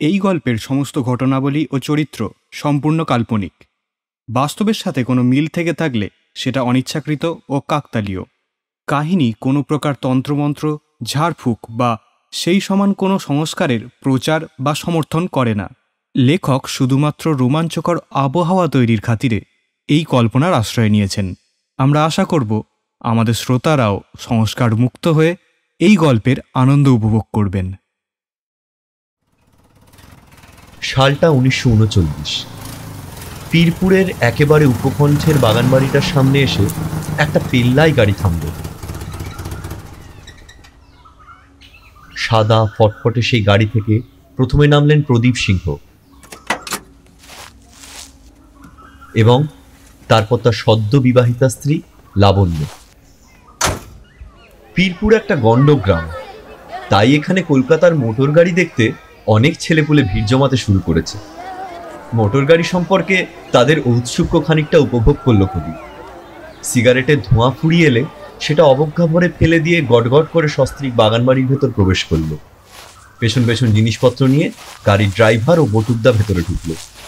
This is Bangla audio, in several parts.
এই গল্পের সমস্ত ঘটনাবলী ও চরিত্র সম্পূর্ণ কাল্পনিক। বাস্তবের সাথে কোনো মিল থেকে থাকলে সেটা অনিচ্ছাকৃত ও কাকতালীয়। কাহিনী কোনো প্রকার তন্ত্রমন্ত্র, ঝাড়ফুঁক বা সেই সমান কোনো সংস্কারের প্রচার বা সমর্থন করে না। লেখক শুধুমাত্র রোমাঞ্চকর আবহাওয়া তৈরির খাতিরে এই কল্পনার আশ্রয় নিয়েছেন। আমরা আশা করব আমাদের শ্রোতারাও সংস্কার মুক্ত হয়ে এই গল্পের আনন্দ উপভোগ করবেন। সালটা 1939। পীরপুরের একেবারে উপকণ্ঠের বাগানবাড়িটার সামনে এসে একটা পেল্লাই গাড়ি থামল। সাদা ফটফটে সেই গাড়ি থেকে প্রথমে নামলেন প্রদীপ সিংহ এবং তারপর তার সদ্য বিবাহিতা স্ত্রী লাবণ্য। পীরপুর একটা গণ্ড গ্রাম, তাই এখানে কলকাতার মোটর গাড়ি দেখতে অনেক ছেলেপুলে ভিড় জমাতে শুরু করেছে। মোটর গাড়ি সম্পর্কে তাদের ঔৎসুক্য খানিকটা উপভোগ করল প্রদীপ। সিগারেটের ধোঁয়া ফুরিয়ে এলে সেটা অবজ্ঞা ভরে ফেলে দিয়ে গটগট করে সস্ত্রীক বাগানবাড়ির ভেতর প্রবেশ করল। পেছন পেছন জিনিসপত্র নিয়ে গাড়ির ড্রাইভার ও বটুকদা ভেতরে ঢুকল।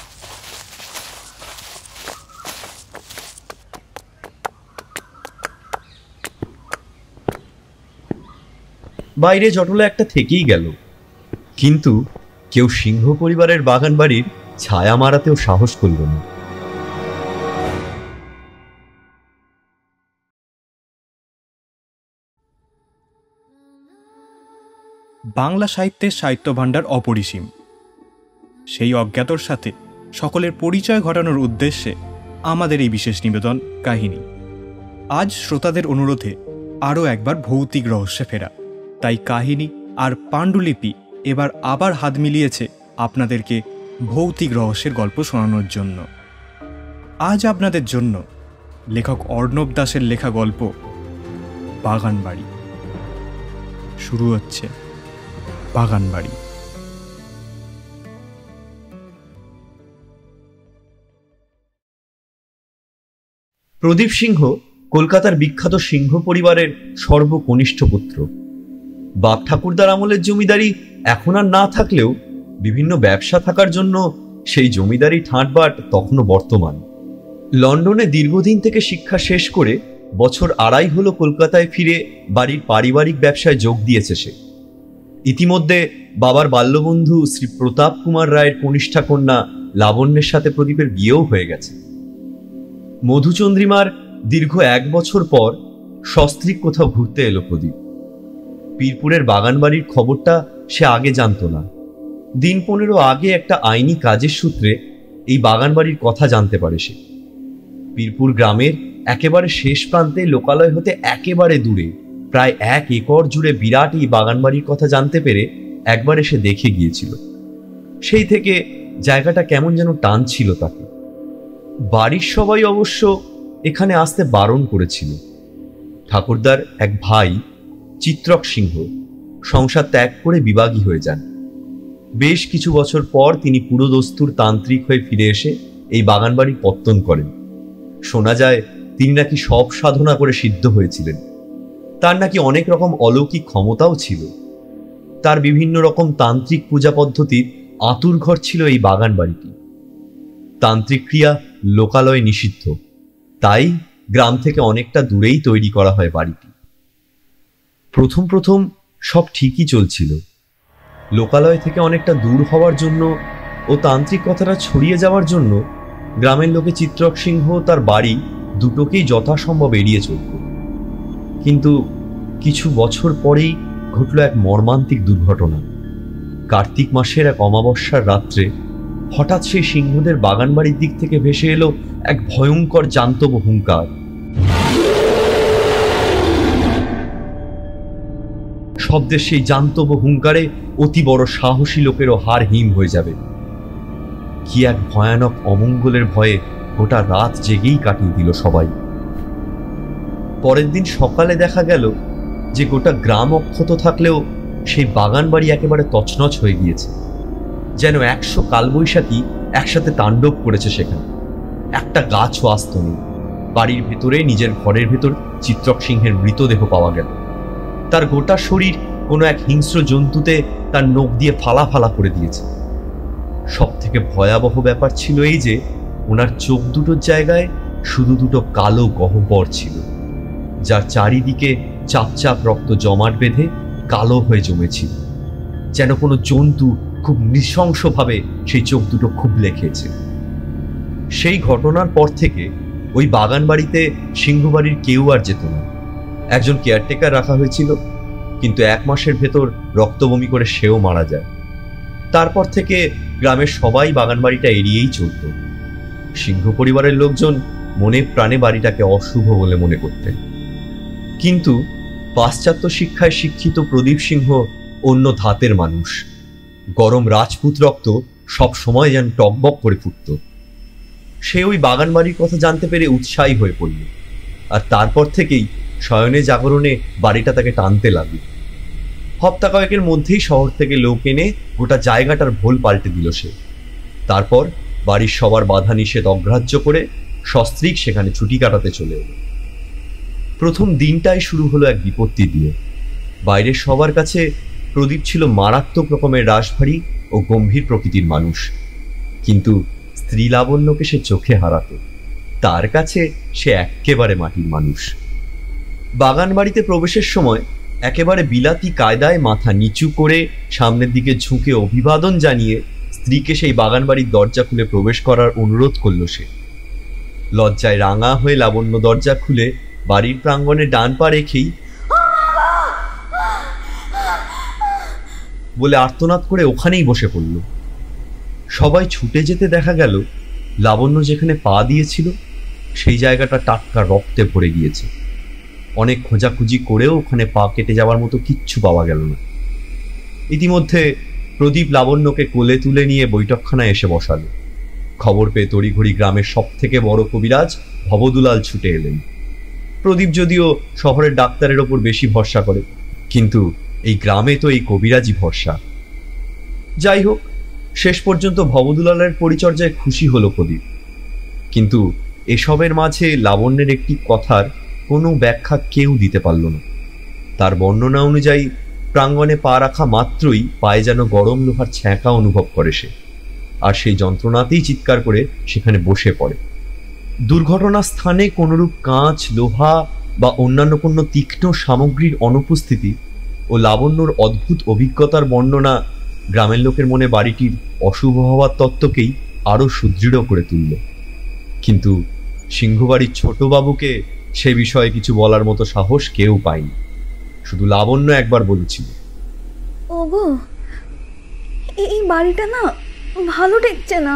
বাইরে জটলা একটা থেকেই গেল, কিন্তু কেউ সিংহ পরিবারের বাগানবাড়ির ছায়া মারাতেও সাহস করল না। বাংলা সাহিত্যের সাহিত্য ভাণ্ডার অপরিসীম। সেই অজ্ঞাতর সাথে সকলের পরিচয় ঘটানোর উদ্দেশ্যে আমাদের এই বিশেষ নিবেদন কাহিনী। আজ শ্রোতাদের অনুরোধে আরও একবার ভৌতিক রহস্যে ফেরা। তাই কাহিনী আর পাণ্ডুলিপি এবার আবার হাত মিলিয়েছে আপনাদেরকে ভৌতিক রহস্যের গল্প শোনানোর জন্য। আজ আপনাদের জন্য লেখক অর্ণব দাসের লেখা গল্প বাগানবাড়ি। শুরু হচ্ছে বাগানবাড়ি। প্রদীপ সিংহ কলকাতার বিখ্যাত সিংহ পরিবারের সর্বকনিষ্ঠ পুত্র। বাপ ঠাকুরদার আমলের জমিদারি এখন আর না থাকলেও বিভিন্ন ব্যবসা থাকার জন্য সেই জমিদারি ঠাঁটবাট তখনও বর্তমান। লন্ডনে দীর্ঘদিন থেকে শিক্ষা শেষ করে বছর আড়াই হলো কলকাতায় ফিরে বাড়ির পারিবারিক ব্যবসায় যোগ দিয়েছে সে। ইতিমধ্যে বাবার বাল্যবন্ধু শ্রী প্রতাপ কুমার রায়ের কনিষ্ঠা কন্যা লাবণ্যের সাথে প্রদীপের বিয়েও হয়ে গেছে। মধুচন্দ্রিমার দীর্ঘ 1 বছর পর সস্ত্রীক কোথাও ঘুরতে এলো প্রদীপ। পীরপুরের বাগানবাড়ির খবরটা সে আগে জানত না। দিন 15 আগে একটা আইনি কাজের সূত্রে এই বাগানবাড়ির কথা জানতে পারে সে। পীরপুর গ্রামের একেবারে শেষ প্রান্তে লোকালয় হতে একেবারে দূরে প্রায় 1 একর জুড়ে বিরাট এই বাগানবাড়ির কথা জানতে পেরে একবার এসে দেখে গিয়েছিল। সেই থেকে জায়গাটা কেমন যেন টানছিল তাকে। বাড়ির সবাই অবশ্য এখানে আসতে বারণ করেছিল। ঠাকুরদার এক ভাই চিত্রক সিংহ সংসার ত্যাগ করে বিবাগী হয়ে যান। বেশ কিছু বছর পর তিনি পুরোদস্তুর তান্ত্রিক হয়ে ফিরে এসে এই বাগানবাড়ির পত্তন করেন। শোনা যায় তিনি নাকি সব সাধনা করে সিদ্ধ হয়েছিলেন। তার নাকি অনেক রকম অলৌকিক ক্ষমতাও ছিল। তার বিভিন্ন রকম তান্ত্রিক পূজা পদ্ধতির আঁতুড়ঘর ছিল এই বাগানবাড়িটি। তান্ত্রিক ক্রিয়া লোকালয়ে নিষিদ্ধ, তাই গ্রাম থেকে অনেকটা দূরেই তৈরি করা হয় বাড়িটি। প্রথম প্রথম সব ঠিকই চলছিল। লোকালয় থেকে অনেকটা দূর হওয়ার জন্য ও তান্ত্রিক কথাটা ছড়িয়ে যাওয়ার জন্য গ্রামের লোকে চিত্রক সিংহ তার বাড়ি দুটোকেই যথাসম্ভব এড়িয়ে চলত। কিন্তু কিছু বছর পরেই ঘটল এক মর্মান্তিক দুর্ঘটনা। কার্তিক মাসের এক অমাবস্যার রাত্রে হঠাৎ সেই সিংহদের বাগানবাড়ির দিক থেকে ভেসে এলো এক ভয়ঙ্কর জান্তব হুঙ্কার। শব্দের সেই জান্তব হুঙ্কারে অতি বড় সাহসী লোকেরও হাড় হিম হয়ে যাবে। কি এক ভয়ানক অমঙ্গলের ভয়ে গোটা রাত জেগেই কাটিয়ে দিল সবাই। পরের দিন সকালে দেখা গেল যে গোটা গ্রাম অক্ষত থাকলেও সেই বাগানবাড়ি একেবারে তছনছ হয়ে গিয়েছে। যেন 100 কালবৈশাখী একসাথে তাণ্ডব করেছে সেখানে। একটা গাছও আস্ত নেই। বাড়ির ভেতরে নিজের ঘরের ভেতর চিত্রক সিংহের মৃতদেহ পাওয়া গেল। তার গোটা শরীর কোনো এক হিংস্র জন্তুতে তার নখ দিয়ে ফালা ফালা করে দিয়েছে। সব থেকে ভয়াবহ ব্যাপার ছিল এই যে ওনার চোখ দুটোর জায়গায় শুধু দুটো কালো গহ্বর ছিল, যার চারিদিকে চাপ চাপ রক্ত জমাট বেঁধে কালো হয়ে জমেছিল, যেন কোনো জন্তু খুব নৃশংসভাবে সেই চোখ দুটো খুবলে খেয়েছে। সেই ঘটনার পর থেকে ওই বাগান বাড়িতে সিংহবাড়ির কেউ আর যেত না। একজন কেয়ারটেকার রাখা হয়েছিল, কিন্তু 1 মাসের ভেতর রক্তবমি করে সেও মারা যায়। তারপর থেকে গ্রামের সবাই বাগান বাড়িটা এড়িয়েই চলত। সিংহ পরিবারের লোকজন মনে প্রাণে বাড়িটাকে অশুভ বলে মনে করতেন। কিন্তু পাশ্চাত্য শিক্ষায় শিক্ষিত প্রদীপ সিংহ অন্য ধাতের মানুষ। গরম রাজপুত রক্ত সব সময় যেন টকবক করে ফুটত। সে ওই বাগান বাড়ির কথা জানতে পেরে উৎসাহী হয়ে পড়ল, আর তারপর থেকেই শয়নে জাগরণে বাড়িটা তাকে টানতে লাগলো। হপ্তা কয়েকের মধ্যেই শহর থেকে লোক এনে গোটা জায়গাটার ভোল পাল্টে দিল সে। তারপর বাড়ির সবার বাধা নিষেধ অগ্রাহ্য করে সস্ত্রীক সেখানে ছুটি কাটাতে চলে এলো। প্রথম দিনটাই শুরু হলো এক বিপত্তি দিয়ে। বাইরের সবার কাছে প্রদীপ ছিল মারাত্মক রকমের রাশভারী ও গম্ভীর প্রকৃতির মানুষ, কিন্তু স্ত্রী লাবণ্যকে সে চোখে হারাত। তার কাছে সে একেবারে মাটির মানুষ। বাগান বাড়িতে প্রবেশের সময় একেবারে বিলাতি কায়দায় মাথা নিচু করে সামনের দিকে ঝুঁকে অভিবাদন জানিয়ে স্ত্রীকে সেই বাগান বাড়ির দরজা খুলে প্রবেশ করার অনুরোধ করল সে। লজ্জায় রাঙা হয়ে লাবণ্য দরজা খুলে বাড়ির প্রাঙ্গণে ডান পা রেখেই বলে আর্তনাদ করে ওখানেই বসে পড়ল। সবাই ছুটে যেতে দেখা গেল লাবণ্য যেখানে পা দিয়েছিল সেই জায়গাটা টাটকা রক্তে ভরে গিয়েছে। অনেক খোঁজাখুঁজি করেও ওখানে পা কেটে যাওয়ার মতো কিচ্ছু পাওয়া গেল না। ইতিমধ্যে প্রদীপ লাবণ্যকে কোলে তুলে নিয়ে বৈঠকখানায় এসে বসালো। খবর পেয়ে তড়িঘড়ি গ্রামের সব থেকে বড় কবিরাজ ভবদুলাল ছুটে এলেন। প্রদীপ যদিও শহরের ডাক্তারের ওপর বেশি ভরসা করে, কিন্তু এই গ্রামে তো এই কবিরাজই ভরসা। যাই হোক, শেষ পর্যন্ত ভবদুলালের পরিচর্যায় খুশি হলো প্রদীপ। কিন্তু এসবের মাঝে লাবণ্যের একটি কথার কোনো ব্যাখ্যা কেউ দিতে পারল না। তার বর্ণনা অনুযায়ী প্রাঙ্গণে পা রাখা মাত্রই পায়ে যেন গরম লোহার ছ্যাঁকা অনুভব করে সে, আর সেই যন্ত্রণাতেই চিৎকার করে সেখানে বসে পড়ে। দুর্ঘটনার স্থানে কোনরূপ কাঁচ, লোহা বা অন্যান্য কোনো তীক্ষ্ণ সামগ্রীর অনুপস্থিতি ও লাবণ্যর অদ্ভুত অভিজ্ঞতার বর্ণনা গ্রামের লোকের মনে বাড়িটির অশুভ হওয়ার তত্ত্বকেই আরো সুদৃঢ় করে তুলল। কিন্তু সিংহবাড়ির ছোটবাবুকে সে বিষয়ে কিছু বলার মতো সাহস কেউ পায়নি। শুধু লাবণ্য একবার বলেছিল, ওগো, এই বাড়িটা না ভালো ঠেকছে না,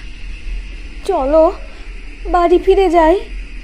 চলো বাড়ি ফিরে যাই।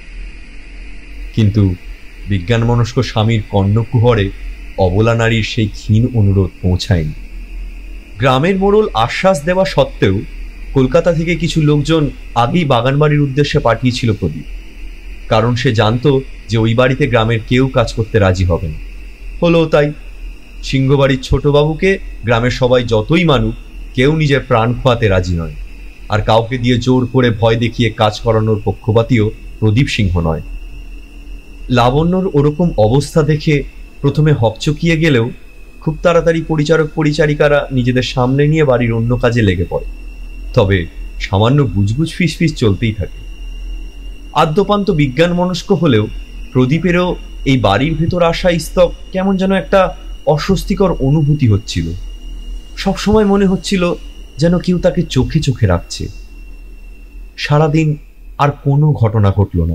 কিন্তু বিজ্ঞানমনস্ক স্বামীর কর্ণকুহরে অবলা নারীর সেই ক্ষীণ অনুরোধ পৌঁছায়নি। গ্রামের মোড়ল আশ্বাস দেওয়া সত্ত্বেও কলকাতা থেকে কিছু লোকজন আগেই বাগানবাড়ির উদ্দেশ্যে পাঠিয়েছিল প্রদীপ, কারণ সে জানত যে ওই বাড়িতে গ্রামের কেউ কাজ করতে রাজি হবে না। হলো তাই। সিংহবাড়ির ছোটবাবুকে গ্রামের সবাই যতই মানুক, কেউ নিজের প্রাণ খোয়াতে রাজি নয়, আর কাউকে দিয়ে জোর করে ভয় দেখিয়ে কাজ করানোর পক্ষপাতীও প্রদীপ সিংহ নয়। লাবণ্যর ওরকম অবস্থা দেখে প্রথমে হকচকিয়ে গেলেও খুব তাড়াতাড়ি পরিচারক পরিচারিকারা নিজেদের সামনে নিয়ে বাড়ির অন্য কাজে লেগে পড়ে। তবে সামান্য গুজগুজ ফিসফিস চলতেই থাকে। আদ্যপান্ত বিজ্ঞান মনস্ক হলেও প্রদীপেরও এই বাড়ির ভেতর আসা স্তব কেমন যেন একটা অস্বস্তিকর অনুভূতি হচ্ছিল। সবসময় মনে হচ্ছিল যেন কেউ তাকে চোখে চোখে রাখছে। সারাদিন আর কোনো ঘটনা ঘটল না।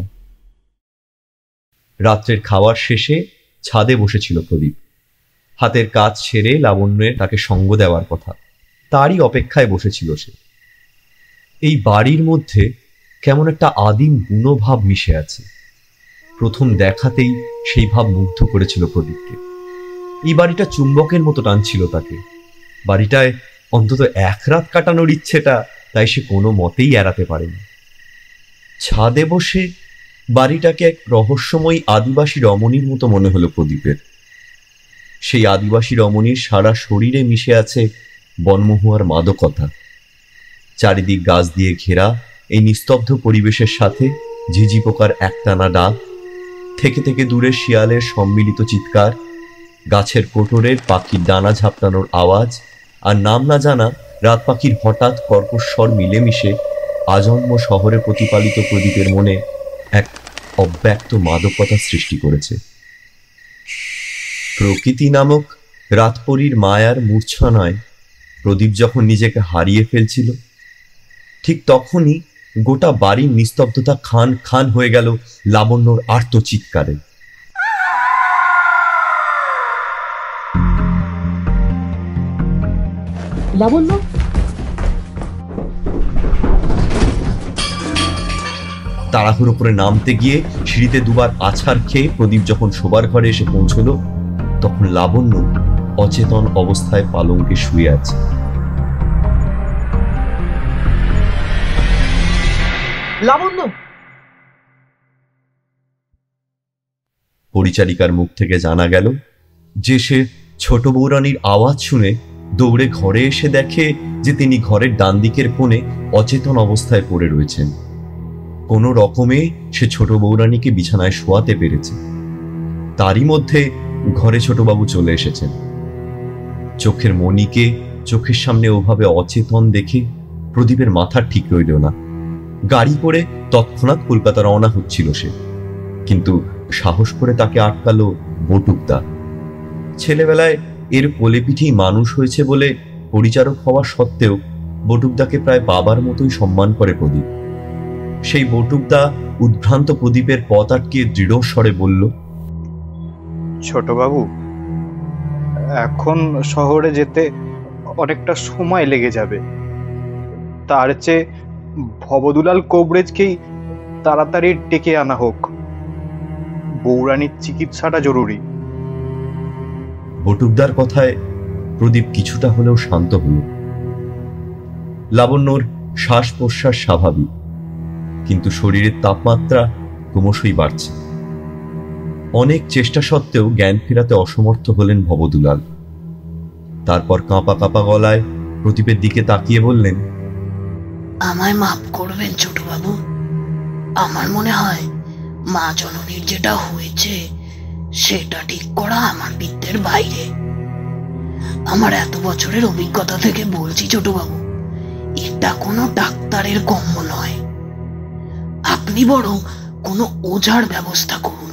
রাত্রের খাওয়ার শেষে ছাদে বসেছিল প্রদীপ। হাতের কাজ ছেড়ে লাবণ্যের তাকে সঙ্গ দেওয়ার কথা, তারই অপেক্ষায় বসেছিল সে। এই বাড়ির মধ্যে কেমন একটা আদিম বুনো ভাব মিশে আছে। প্রথম দেখাতেই সেই ভাব মুগ্ধ করেছিল প্রদীপকে। এই বাড়িটা চুম্বকের মতো টানছিল তাকে। বাড়িটায় অন্তত এক রাত কাটানোর ইচ্ছেটা তাই সে কোনো মতেই এড়াতে পারেনি। ছাদে বসে বাড়িটাকে এক রহস্যময়ী আদিবাসী রমণীর মতো মনে হলো প্রদীপের। সেই আদিবাসী রমণীর সারা শরীরে মিশে আছে বনমহুয়ার মাদকতা। চারিদিক গাছ দিয়ে ঘেরা এই নিস্তব্ধ পরিবেশের সাথে ঝিঝি পোকার একটানা ডাক, থেকে থেকে দূরে শিয়ালের সম্মিলিত চিৎকার, গাছের কোটরের পাখির ডানা ঝাপটানোর আওয়াজ, আর নাম না জানা রাত পাখির হঠাৎ কর্কশ্বর মিলেমিশে আজন্ম শহরে প্রতিপালিত প্রদীপের মনে এক অব্যক্ত মাদকতা সৃষ্টি করেছে। প্রকৃতি নামক রাতপরীর মায়ার মূর্ছনায় প্রদীপ যখন নিজেকে হারিয়ে ফেলছিল, ঠিক তখনই গোটা বাড়ির নিস্তব্ধতা খান খান হয়ে গেল লাবণ্যর আর্তচিৎকারে। লাবণ্য, তাড়াহুড়ো করে নামতে গিয়ে সিঁড়িতে দুবার আছাড় খেয়ে প্রদীপ যখন শোবার ঘরে এসে পৌঁছল, তখন লাবণ্য অচেতন অবস্থায় পালঙ্কে শুয়ে আছে। লাবণ্য! পরিচারিকার মুখ থেকে জানা গেল যে সে ছোট বৌরানীর আওয়াজ শুনে দৌড়ে ঘরে এসে দেখে যে তিনি ঘরের ডান দিকের কোণে অচেতন অবস্থায় পড়ে রয়েছেন। কোনো রকমে সে ছোট বৌরানীকে বিছানায় শোয়াতে পেরেছে। তারই মধ্যে ঘরে ছোটবাবু চলে এসেছেন। চোখের মণিকে চোখের সামনে ওভাবে অচেতন দেখে প্রদীপের মাথা ঠিক রইল না। গাড়ি করে তৎক্ষণাৎ কলকাতা রওনা হচ্ছিল সে, কিন্তু সাহস করে তাকে আটকালো বটুকদা। ছেলেবেলায় এর কোলে পিঠেই মানুষ হয়েছে বলে পরিচারক হওয়া সত্ত্বেও বটুকদাকে প্রায় বাবার মতোই সম্মান করে প্রদীপ। সেই বটুকদা উদ্ভ্রান্ত প্রদীপের পথ আটকে দৃঢ় স্বরে বলল, ছোটবাবু, এখন শহরে যেতে অনেকটা সময় লেগে যাবে। তার চেয়ে ভবদুলাল কবরেজকেই তাড়াতাড়ি ডেকে আনা হোক। বৌরানীর চিকিৎসাটা জরুরি। বটুকদার কথায় প্রদীপ কিছুটা হলেও শান্ত হল। লাবণ্যর শ্বাস প্রশ্বাস স্বাভাবিক, কিন্তু শরীরের তাপমাত্রা ক্রমশই বাড়ছে। অনেক চেষ্টা সত্ত্বেও জ্ঞান ফেরাতে অসমর্থ হলেন ভবদুলাল। তারপর কাঁপা কাঁপা গলায় প্রদীপের দিকে তাকিয়ে বললেন, আমায় মাফ করবেন ছোটবাবু। আমার মনে হয় মা জননীর যেটা হয়েছে সেটা ঠিক করা আমার বিদ্যের বাইরে। আমার এত বছরের অভিজ্ঞতা থেকে বলছি ছোটবাবু, এটা কোনো ডাক্তারের কর্ম নয়। আপনি বরং কোনো ওঝার ব্যবস্থা করুন।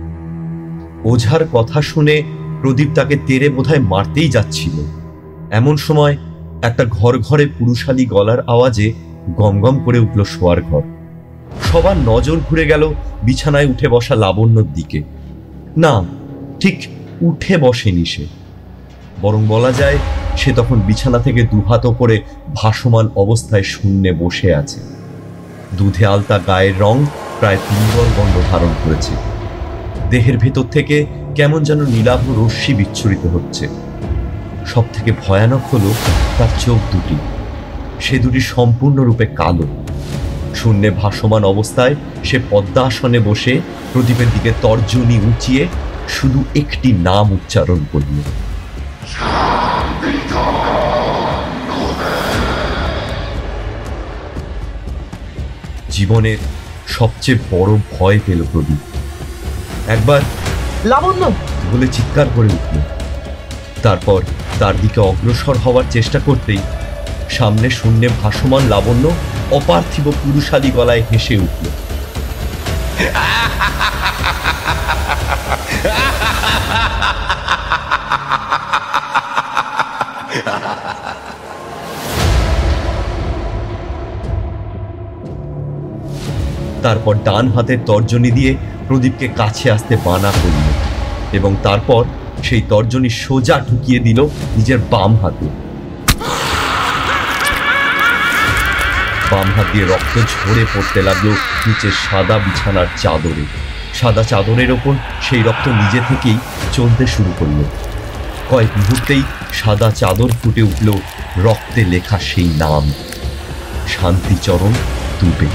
ওঝার কথা শুনে প্রদীপ তাকে তেড়ে বোধহয় মারতেই যাচ্ছিল। এমন সময় একটা ঘর ঘরে পুরুষালী গলার আওয়াজে গমগম করে উঠল শোয়ার ঘর। সবার নজর ঘুরে গেল বিছানায় উঠে বসা লাবণ্যর দিকে। না, ঠিক উঠে বসেনি সে, বরং বলা যায় সে তখন বিছানা থেকে দুহাত ওপরে ভাসমান অবস্থায় শূন্যে বসে আছে। দুধে আলতা গায়ের রং প্রায় পিঙ্গল গন্ধ ধারণ করেছে। দেহের ভেতর থেকে কেমন যেন নীলাভ রশ্মি বিচ্ছুরিত হচ্ছে। সব থেকে ভয়ানক হলো তার চোখ দুটি। সে দুটি সম্পূর্ণরূপে কালো। শূন্যে ভাসমান অবস্থায় সে পদ্মাসনে বসে প্রদীপের দিকে তর্জনী উঁচিয়ে শুধু একটি নাম উচ্চারণ করল, জীবনের সবচেয়ে বড় ভয় পেল প্রদীপ। একবার লাবণ্য বলে চিৎকার করে উঠল। তারপর তার দিকে অগ্রসর হওয়ার চেষ্টা করতেই সামনে শূন্যে ভাসমান লাবণ্য অপার্থিব পুরুষালী গলায় হেসে উঠল। তারপর ডান হাতের তর্জনী দিয়ে প্রদীপকে কাছে আসতে বানা করল এবং তারপর সেই তর্জনী সোজা ঢুকিয়ে দিল নিজের বাম হাতে। বাম হাত দিয়ে রক্ত ঝরে পড়তে লাগলো নিচের সাদা বিছানার চাদরে। সাদা চাদরের ওপর সেই রক্ত নিজে থেকেই চলতে শুরু করলো। কয়েক মুহূর্তেই সাদা চাদর ফুটে উঠল রক্তে লেখা সেই নাম, শান্তিচরণ দুবে।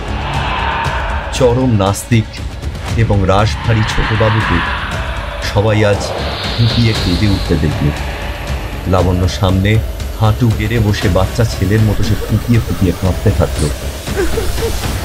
চরম নাস্তিক এবং রাশভারী ছোটবাবুকে সবাই আজ ফুটিয়ে কেঁদে উঠতে দেখল। লাবণ্য সামনে হাঁটু গেড়ে বসে বাচ্চা ছেলের মতো সে ফুটিয়ে ফুটিয়ে কাঁদতে থাকলো।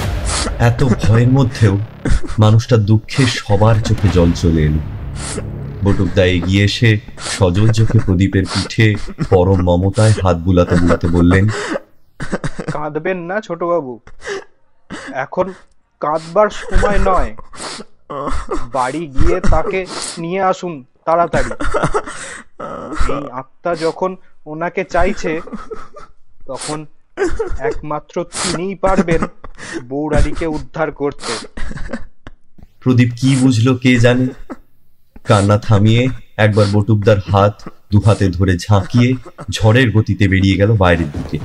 এত ভয়ের মধ্যেও মানুষটা দুঃখে সবার চোখে জল চলে এলো। বটুকদা এগিয়ে এসে সজল চোখে প্রদীপের পিঠে পরম মমতায় হাত বুলাতে বুলাতে বললেন, কাঁদবেন না ছোটবাবু, এখন কাঁদবার সময় নয়। বাড়ি গিয়ে তাকে নিয়ে আসুন তাড়াতাড়ি। এই আত্মা যখন ওনাকে চাইছে, তখন একমাত্র তিনিই পারবেন বৌরানীকে উদ্ধার করতে। প্রদীপ কি বুঝলো কে জানে। কান্না থামিয়ে একবার বটুকদার হাত দুহাতে ধরে ঝাঁকিয়ে ঝড়ের গতিতে বেরিয়ে গেল বাইরের দিকে।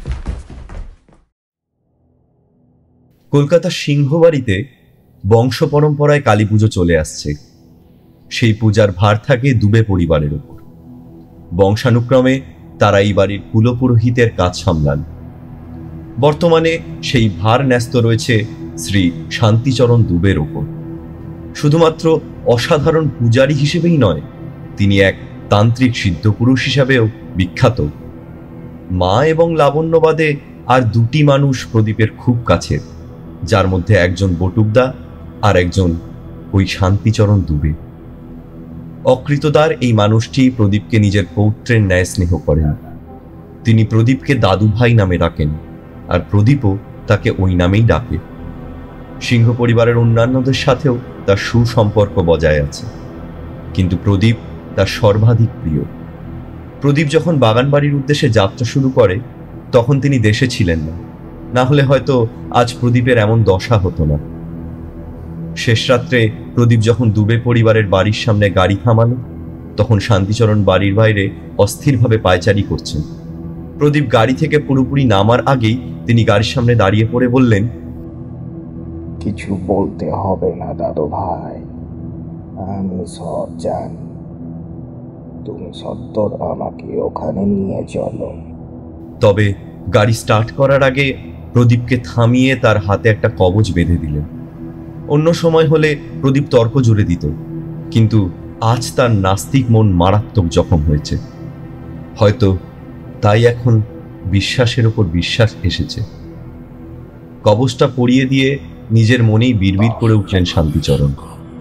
কলকাতার সিংহবাড়িতে বংশ পরম্পরায় কালী পুজো চলে আসছে। সেই পূজার ভার থাকে দুবে পরিবারের উপর। বংশানুক্রমে তারা এই বাড়ির কুলপুরোহিতের কাজ সামলান। বর্তমানে সেই ভার ন্যস্ত রয়েছে শ্রী শান্তিচরণ দুবের ওপর। শুধুমাত্র অসাধারণ পূজারী হিসেবেই নয়, তিনি এক তান্ত্রিক সিদ্ধপুরুষ হিসাবেও বিখ্যাত। মা এবং লাবণ্যবাদে আর দুটি মানুষ প্রদীপের খুব কাছের, যার মধ্যে একজন বটুকদা আর একজন ওই শান্তিচরণ দুবে। অকৃতদার এই মানুষটি প্রদীপকে নিজের পৌত্রের ন্যায় স্নেহ করেন। তিনি প্রদীপকে দাদু ভাই নামে ডাকেন, আর প্রদীপও তাকে ওই নামেই ডাকে। সিংহ পরিবারের অন্যান্যদের সাথেও তার সুসম্পর্ক বজায় আছে, কিন্তু প্রদীপ তার সর্বাধিক প্রিয়। প্রদীপ যখন বাগানবাড়ির উদ্দেশ্যে যাত্রা শুরু করে, তখন তিনি দেশে ছিলেন না, না হলে হয়তো আজ প্রদীপের এমন দশা হতো না। শেষ রাত্রে প্রদীপ যখন দুবে পরিবারের বাড়ির সামনে গাড়ি থামালো, তখন শান্তিচরণ বাড়ির বাইরে অস্থিরভাবে পায়চারি করছেন। প্রদীপ গাড়ি থেকে পুরোপুরি নামার আগেই তিনি গাড়ির সামনে দাঁড়িয়ে পড়ে বললেন, কিছু বলতে হবে না দাদু ভাই, আমি সব জানি। তুমি সত্তর আমাকে ওখানে নিয়ে চলো। তবে গাড়ি স্টার্ট করার আগে প্রদীপকে থামিয়ে তার হাতে একটা কবজ বেঁধে দিলেন। অন্য সময় হলে প্রদীপ তর্ক জুড়ে দিত, কিন্তু আজ তার নাস্তিক মন মারাত্মক জখম হয়েছে। হয়তো তাই এখন বিশ্বাসের উপর বিশ্বাস এসেছে। কবজটা পরিয়ে দিয়ে নিজের মনেই বিড়বিড় করে উঠলেন শান্তিচরণ।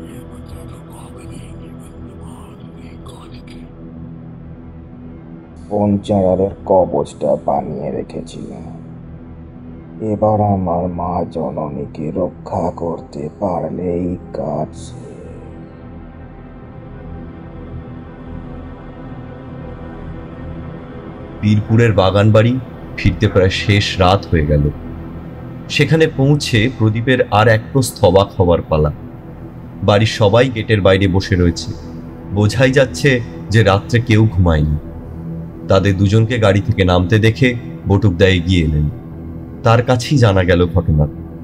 পঞ্চায়েতের কবচটা বানিয়ে রেখেছিলাম, এবার আমার মা জননীকে রক্ষা করতে পারলেই কাজ। বীরপুরের বাগানবাড়ি ফিরতে প্রায় শেষ রাত হয়ে গেল। সেখানে পৌঁছে প্রদীপের আর এক প্রস্থ অবাক হবার পালা। বাড়ির সবাই গেটের বাইরে বসে রয়েছে, বোঝাই যাচ্ছে যে রাত্রে কেউ ঘুমায়নি। তাদের দুজনকে গাড়ি থেকে নামতে দেখে বটুকদা এগিয়ে এলেন। তার কাছেই জানা গেল ঘটনা।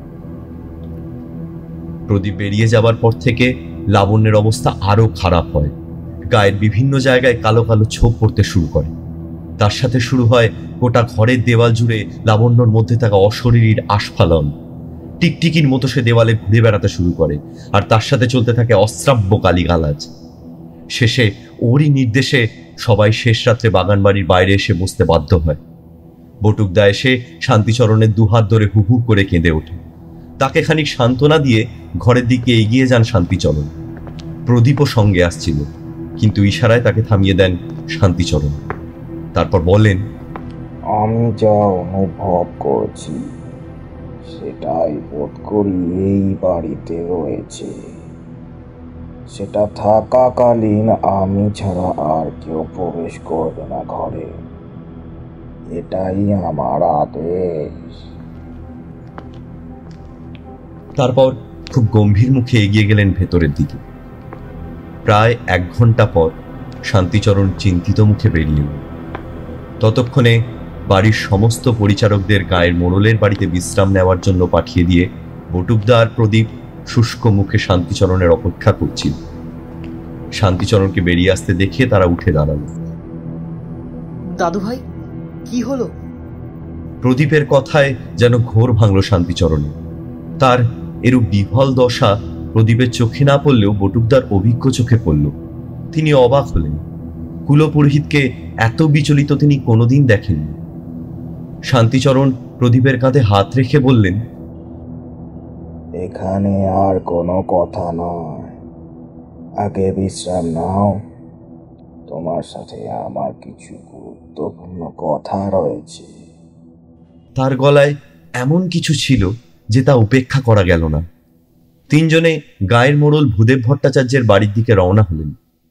প্রদীপ বেরিয়ে যাবার পর থেকে লাবণ্যের অবস্থা আরো খারাপ হয়। গায়ের বিভিন্ন জায়গায় কালো কালো ছোপ পড়তে শুরু করে। তার সাথে শুরু হয় গোটা ঘরের দেওয়াল জুড়ে লাবণ্যর মধ্যে থাকা অশরীরীর আস্ফালন। টিকটিকির মতো সে দেওয়ালে ঘুরে বেড়াতে শুরু করে, আর তার সাথে চলতে থাকে অশ্রাব্য গালিগালাজ। শেষে ওরই নির্দেশে সবাই শেষ রাত্রে বাগানবাড়ির বাইরে এসে বসতে বাধ্য হয়। বটুকদা এসে শান্তিচরণের দুহাত ধরে হু হু করে কেঁদে ওঠে। তাকে খানিক সান্ত্বনা দিয়ে ঘরের দিকে এগিয়ে যান শান্তিচরণ। প্রদীপও সঙ্গে আসছিল, কিন্তু ইশারায় তাকে থামিয়ে দেন শান্তিচরণ। তারপর বলেন, আমি যা অনুভব করছি সেটাই বোধ করি এই বাড়িতে রয়েছে। সেটা থাকাকালীন আমি ছাড়া আর কেউ প্রবেশ করবে না ঘরে, এটাই আমার আদেশ। তারপর খুব গম্ভীর মুখে এগিয়ে গেলেন ভেতরের দিকে। প্রায় 1 ঘন্টা পর শান্তিচরণ চিন্তিত মুখে বেরিয়ে এলেন। ততক্ষণে বাড়ির সমস্ত পরিচারকদের গায়ের মোড়লের বাড়িতে বিশ্রাম নেওয়ার জন্য পাঠিয়ে দিয়ে বটুকদা আর প্রদীপ শুষ্ক মুখে শান্তিচরণের অপেক্ষা করছিল। শান্তিচরণকে বেরিয়ে আসতে দেখে তারা উঠে দাঁড়ালো। দাদু ভাই, কি হলো? প্রদীপের কথায় যেন ঘোর ভাঙল শান্তিচরণে। তার এরূপ বিফল দশা প্রদীপের চোখে না পড়লেও বটুকদার অভিজ্ঞ চোখে পড়ল। তিনি অবাক হলেন। কুলপুরোহিতকে এত বিচলিত তিনি কোনোদিন দেখেননি। শান্তিচরণ প্রদীপের কাঁধে হাত রেখে বললেন, এখানে আর কোনো কথা নয়, আগে বিশ্রাম নাও, তোমার সাথে আমার কিছু গুরুত্বপূর্ণ কথা রয়েছে। তার গলায় এমন কিছু ছিল যে তা উপেক্ষা করা গেল না। তিনজনে গায়ের মোড়ল ভূদেব ভট্টাচার্যের বাড়ির দিকে রওনা হলেন।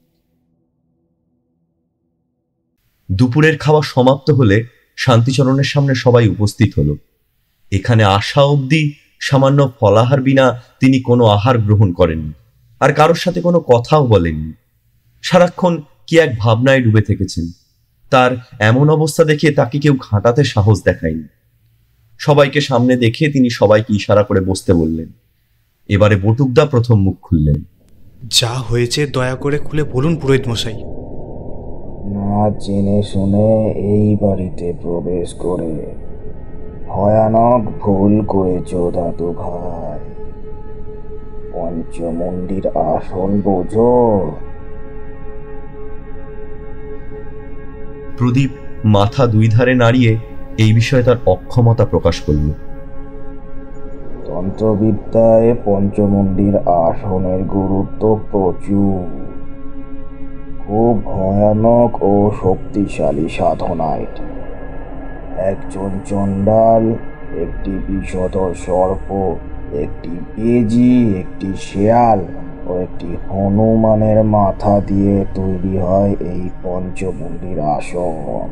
দুপুরের খাওয়া সমাপ্ত হলে শান্তিচরণের সামনে সবাই উপস্থিত হল। এখানে আসা অবধি সামান্য ফলাহার বিনা তিনি কোনো আহার গ্রহণ করেননি, আর কারোর সাথে কোনো কথাও বলেননি। সারাক্ষণ কি এক ভাবনায় ডুবে থেকেছেন। তার এমন অবস্থা দেখে তাকে কেউ ঘাঁটাতে সাহস দেখায়নি। সবাইকে সামনে দেখে তিনি সবাইকে ইশারা করে বসতে বললেন। এবারে বটুকদা প্রথম মুখ খুললেন। যা হয়েছে দয়া করে খুলে বলুন পুরোহিত মশাই। না জেনে শুনে এই বাড়িতে প্রবেশ করে ভয়ানক ভুল করেছ দাদু ভাই। পঞ্চমন্ডির আসন বোঝো? প্রদীপ মাথা দুই ধারে নাড়িয়ে এই বিষয়ে তার অক্ষমতা প্রকাশ করল। তন্ত্রবিদ্যায় পঞ্চমন্ডির আসনের গুরুত্ব প্রচুর। খুব ভয়ানক ও শক্তিশালী সাধনা এটি। একজন চণ্ডাল, একটি বিষধর সর্প, একটি বেজি, একটি শেয়াল ও একটি হনুমানের মাথা দিয়ে তৈরি হয় এই পঞ্চমন্ডির আসন।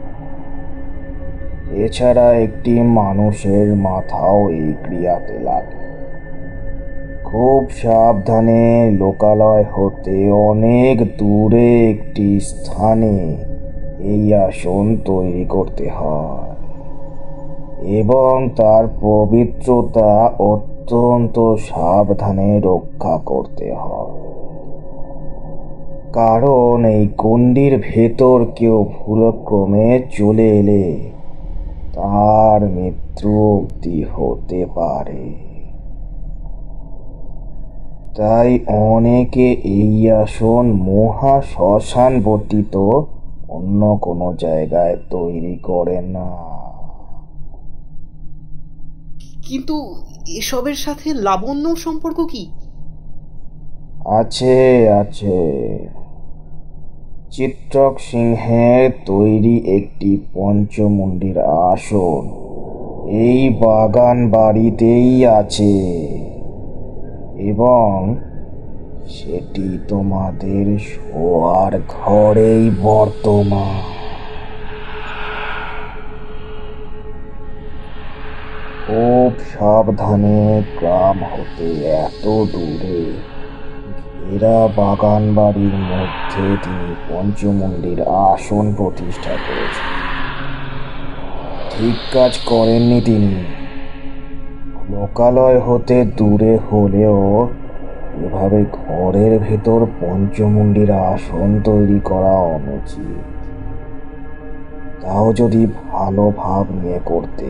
এছাড়া একটি মানুষের মাথাও এই ক্রিয়াতে লাগে। খুব সাবধানে লোকালয় হতে অনেক দূরে একটি স্থানে এই আসন তৈরি করতে হয় এবং তার পবিত্রতা অত্যন্ত সাবধানে রক্ষা করতে হয়। কারণ এই গণ্ডির ভেতর কেউ ভুলক্রমে চলে এলে তার মৃত্যু অবধি হতে পারে। তাই অনেকে এই আসন মহা শ্মশান বর্তিত অন্য কোনো জায়গায় তৈরি করে না। কিন্তু এসবের সাথে লাবণ্য সম্পর্ক কি? আছে আছে, চিত্রক সিংহের তৈরি একটি পঞ্চমন্ডির আসন এই বাগান বাড়িতেই আছে এবং সেটি তোমাদের শোয়ার ঘরেই বর্তমান। খুব সাবধানে গ্রাম হতে এত দূরে ঘেরা বাগান বাড়ির মধ্যে তিনি পঞ্চমন্ডির আসন প্রতিষ্ঠা করেছেন। ঠিক কাজ করেননি তিনি। লোকালয় হতে দূরে হলেও এভাবে ঘরের ভেতর পঞ্চমন্ডির আসন তৈরি করা অনুচিত। তাও যদি ভালো ভাব নিয়ে করতে,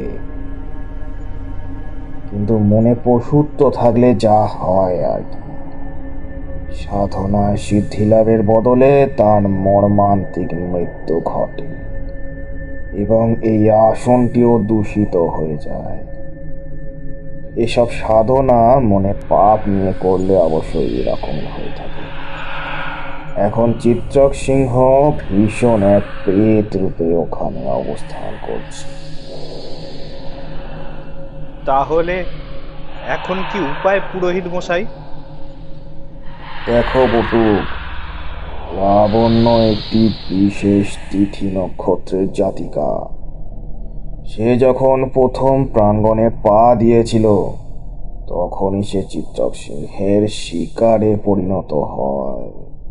কিন্তু মনে পশুত্ব থাকলে যা হয় আর কি। সাধনায় সিদ্ধি লাভের বদলে তার মর্মান্তিক মৃত্যু ঘটে এবং এই আসনটিও দূষিত হয়ে যায়। এসব সাধনা মনে পাপ নিয়ে করলে অবশ্যই এরকম হয়ে থাকে। এখন চিত্রক সিংহ ভীষণ এক প্রেত রূপে ওখানে অবস্থান করছে। তাহলে এখন কি উপায় পুরোহিত মশাই? দেখো বটুক, লাবণ্য একটি বিশেষ তিথি নক্ষত্রের জাতিকা। সে যখন প্রথম প্রাঙ্গণে পা দিয়েছিল তখনই সে চিত্রক সিংহের শিকারে পরিণত হয়।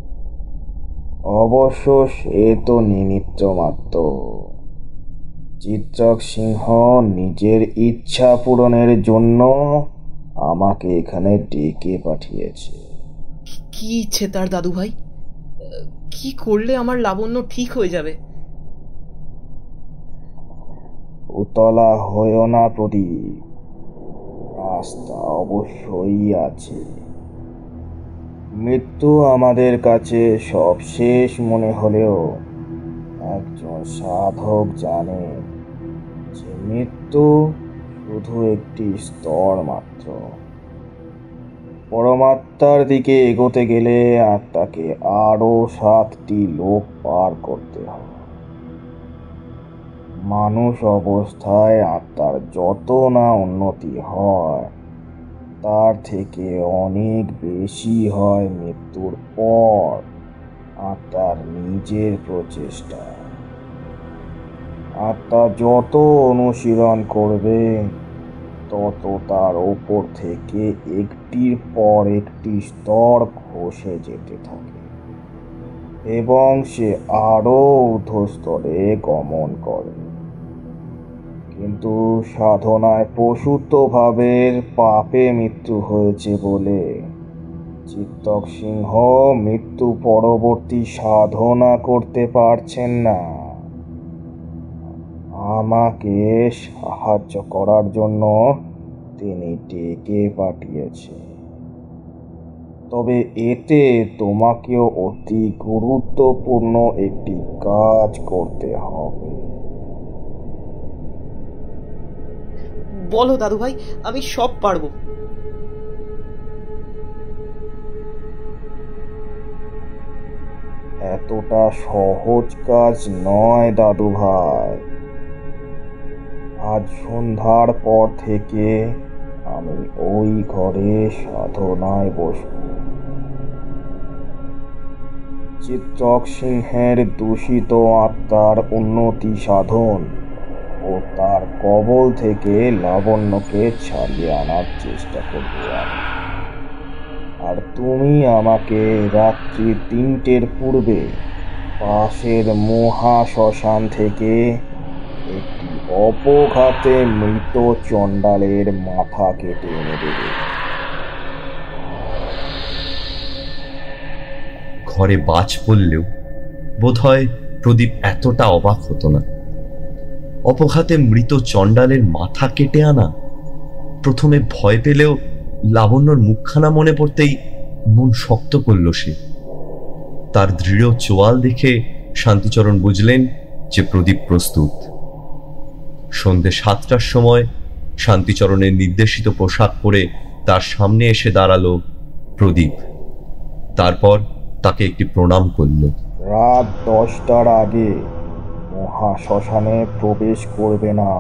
অবশ্য সে তো নিমিত্ত মাত্র। চিত্রক সিংহ নিজের ইচ্ছা পূরণের জন্য আমাকে এখানে ডেকে পাঠিয়েছে। কি ইচ্ছে তার দাদু ভাই? কি করলে আমার লাবণ্য ঠিক হয়ে যাবে? উতলা হয়েও না প্রদীপ, রাস্তা অবশ্যই আছে। মৃত্যু আমাদের কাছে সব শেষ মনে হলেও একজন সাধক জানে যে মৃত্যু শুধু একটি স্তর মাত্র। পরমাত্মার দিকে এগোতে গেলে আত্মাকে আরো 7টি লোক পার করতে হবে। মানুষ অবস্থায় আত্মার যত না উন্নতি হয় তার থেকে অনেক বেশি হয় মৃত্যুর পর আত্মার নিজের প্রচেষ্টা। আত্মা যত অনুশীলন করবে তত তার ওপর থেকে একটির পর একটি স্তর খসে যেতে থাকে এবং সে আরো ঊর্ধ্বস্তরে গমন করে। কিন্তু সাধনায় পশুত্ব ভাবের পাপে মৃত্যু হয়েছে বলে চিত্তক সিংহ মৃত্যু পরবর্তী সাধনা করতে পারছেন না। আমাকে সাহায্য করার জন্য তিনি ডেকে পাঠিয়েছে। তবে এতে তোমাকেও অতি গুরুত্বপূর্ণ একটি কাজ করতে হবে। বলো দাদু ভাই, আমি সব পারবো। এতটা সহজ কাজ নয় দাদু ভাই। আজ সন্ধ্যার পর থেকে আমি ওই ঘরে সাধনায় বসব। চিত্রক সিংহের দূষিত আত্মার উন্নতি সাধন ও তার কবল থেকে লাবণ্যকে ছাড়িয়ে আনার চেষ্টা করতে হবে। আর তুমি আমাকে রাত্রি 3টের পূর্বে পাশের মহা শ্মশান থেকে একটি অপঘাতে মৃত চণ্ডালের মাথা কেটে এনে দেবে। ঘরে বাজ পড়লেও বোধহয় প্রদীপ এতটা অবাক হতো না। অপঘাতে মৃত চণ্ডালের মাথা কেটে আনা। প্রথমে ভয় পেলেও লাবণ্যর মুখখানা মনে পড়তেই মন শক্ত করল সে। তার দৃঢ় চোয়াল দেখে শান্তিচরণ বুঝলেন যে প্রদীপ প্রস্তুত। সন্ধ্যে 7টার সময় শান্তিচরণের নির্দেশিত পোশাক পরে তার সামনে এসে দাঁড়ালো প্রদীপ। তারপর তাকে একটি প্রণাম করল। রাত 10টার আগে মহা শ্মশানে প্রবেশ করবে না।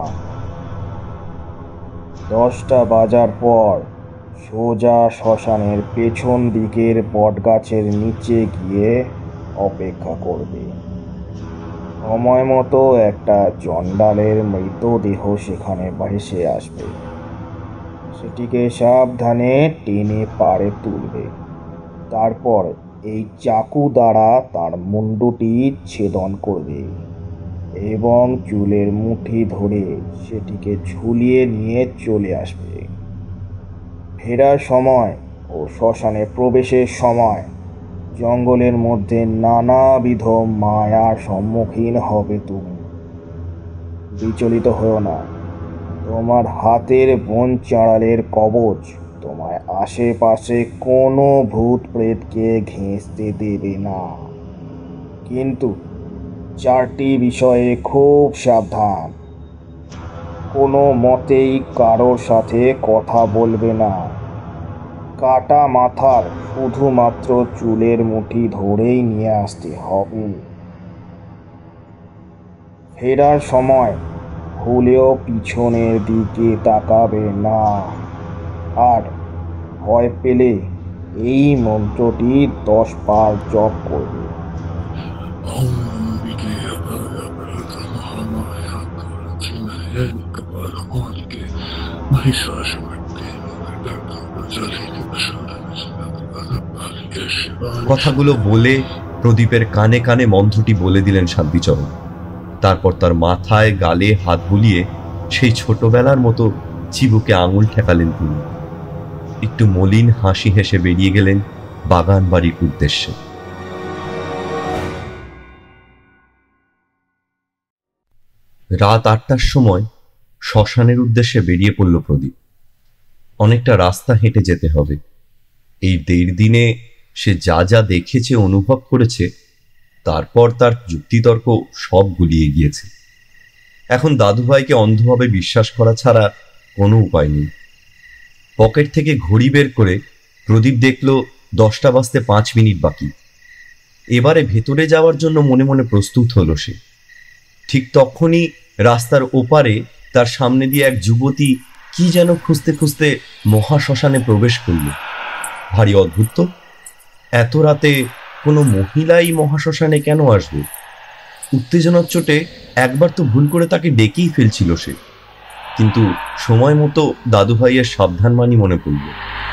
10টা বাজার পর সোজা শ্মশানের পেছন দিকের বটগাছের নিচে গিয়ে অপেক্ষা করবে। সময় মতো একটা চণ্ডালের মৃতদেহ সেখানে ভেসে আসবে। সেটিকে সাবধানে টেনে পাড়ে তুলবে। তারপর এই চাকু দ্বারা তার মুন্ডুটি ছেদন করবে এবং চুলের মুঠি ধরে সেটিকে ঝুলিয়ে নিয়ে চলে আসবে। ফেরার সময় ও শ্মশানে প্রবেশের সময় জঙ্গলের মধ্যে নানাবিধ মায়ার সম্মুখীন হবে তুমি। বিচলিত হও না। তোমার হাতের বন চাঁড়ালের কবচ তোমার আশেপাশে কোনো ভূত প্রেতকে ঘেঁষতে দেবে না। কিন্তু 4টি বিষয়ে খুব সাবধান। কোনো মতেই কারোর সাথে কথা বলবে না। কাটা মাথার শুধুমাত্র চুলের মুঠি ধরেই নিয়ে আসতে হবে। ফেরার সময় ভুলেও পিছনের দিকে তাকাবে না। আর ভয় পেলে এই মন্ত্রটি 10 বার জপ করবে। কথাগুলো বলে প্রদীপের কানে কানে মন্ত্রটি বলে দিলেন শান্তিচরণ। তারপর তার মাথায় গালে হাত বুলিয়ে সেই ছোটবেলার মতো চিবুকে আঙুল ঠেকালেন তিনি। একটু মলিন হাসি হেসে বেরিয়ে গেলেন বাগান বাড়ির উদ্দেশ্যে। রাত 8টার সময় শ্মশানের উদ্দেশ্যে বেরিয়ে পড়ল প্রদীপ। অনেকটা রাস্তা হেঁটে যেতে হবে। এই 1.5 দিনে সে যা যা দেখেছে, অনুভব করেছে, তারপর তার যুক্তিতর্ক সব গুলিয়ে গিয়েছে। এখন দাদুভাইকে অন্ধভাবে বিশ্বাস করা ছাড়া কোনো উপায় নেই। পকেট থেকে ঘড়ি বের করে প্রদীপ দেখল 10টা বাজতে 5 মিনিট বাকি। এবারে ভেতরে যাওয়ার জন্য মনে মনে প্রস্তুত হলো সে। ঠিক তখনই রাস্তার ওপারে তার সামনে দিয়ে এক যুবতী কি যেন খুঁজতে খুঁজতে মহাশ্মশানে প্রবেশ করল। ভারী অদ্ভুত তো, এত রাতে কোনো মহিলাই মহাশ্মশানে কেন আসবে? উত্তেজনার চোটে একবার তো ভুল করে তাকে ডেকেই ফেলছিল সে, কিন্তু সময় মতো দাদুভাইয়ের সাবধানবাণী মনে পড়ল।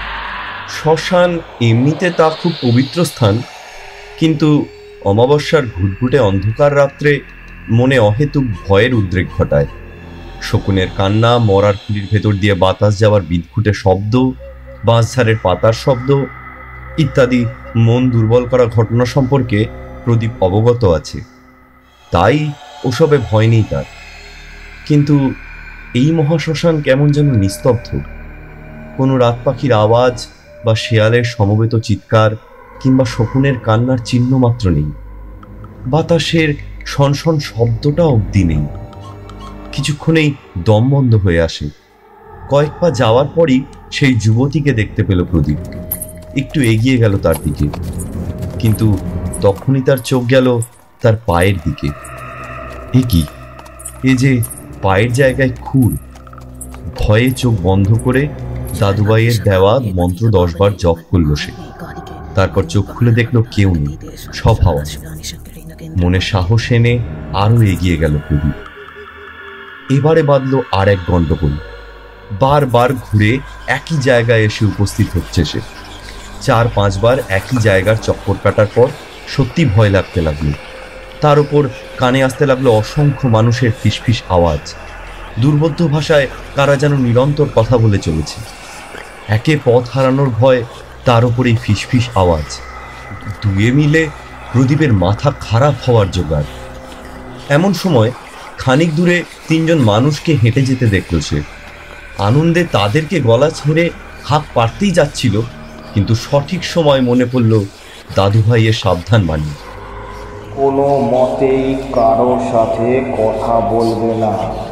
শ্মশান এমনিতে তা খুব পবিত্র স্থান, কিন্তু অমাবস্যার ঘুটঘুটে অন্ধকার রাত্রে মনে অহেতুক ভয়ের উদ্রেক ঘটায়। শকুনের কান্না, মরার খুলির ভেতর দিয়ে বাতাস যাওয়ার বিদঘুটে শব্দ, বাঁশঝাড়ের পাতার শব্দ ইত্যাদি মন দুর্বল করা ঘটনা সম্পর্কে প্রদীপ অবগত আছে, তাই ওসবে ভয় নেই তার। কিন্তু এই মহাশ্মশান কেমন যেন নিস্তব্ধ। কোনো রাত পাখির আওয়াজ বা শেয়ালের সমবেত চিৎকার কিংবা শকুনের কান্নার চিহ্ন মাত্র নেই। বাতাসের শনশন শব্দটা অবধি নেই। কিছুক্ষণেই দম বন্ধ হয়ে আসে। কয়েক পা যাওয়ার পরই সেই যুবতীকে দেখতে পেল প্রদীপ। একটু এগিয়ে গেল তার দিকে, কিন্তু তখনই তার চোখ গেল তার পায়ের দিকে। এ কি, এ যে পায়ের জায়গায় খুর। ভয়ে চোখ বন্ধ করে দাদুভাইয়ের দেওয়া মন্ত্র 10 বার জপ করল সে। তারপর চোখ খুলে দেখলো কেউ নেই, সব হাওয়া। মনে সাহস এনে আরো এগিয়ে গেল প্রদীপ। এবারে বাঁধল আর এক গন্ডগোল। বারবার ঘুরে একই জায়গায় এসে উপস্থিত হচ্ছে সে। 4-5 বার একই জায়গার চক্কর কাটার পর সত্যি ভয় লাগতে লাগলো। তার উপর কানে আসতে লাগলো অসংখ্য মানুষের ফিসফিস আওয়াজ। দুর্বোধ্য ভাষায় কারা যেন নিরন্তর কথা বলে চলেছে। একে পথ হারানোর ভয়, তার উপর এই ফিসফিস আওয়াজ, দুয়ে মিলে প্রদীপের মাথা খারাপ হওয়ার জোগাড়। এমন সময় খানিক দূরে 3 জন মানুষকে হেঁটে যেতে দেখল সে। আনন্দে তাদেরকে গলা ছেড়ে হাঁক পারতেই যাচ্ছিল, কিন্তু সঠিক সময় মনে পড়ল দাদুভাইয়ের সাবধানবাণী, কোনো মতেই কারোর সাথে কথা বলবে না।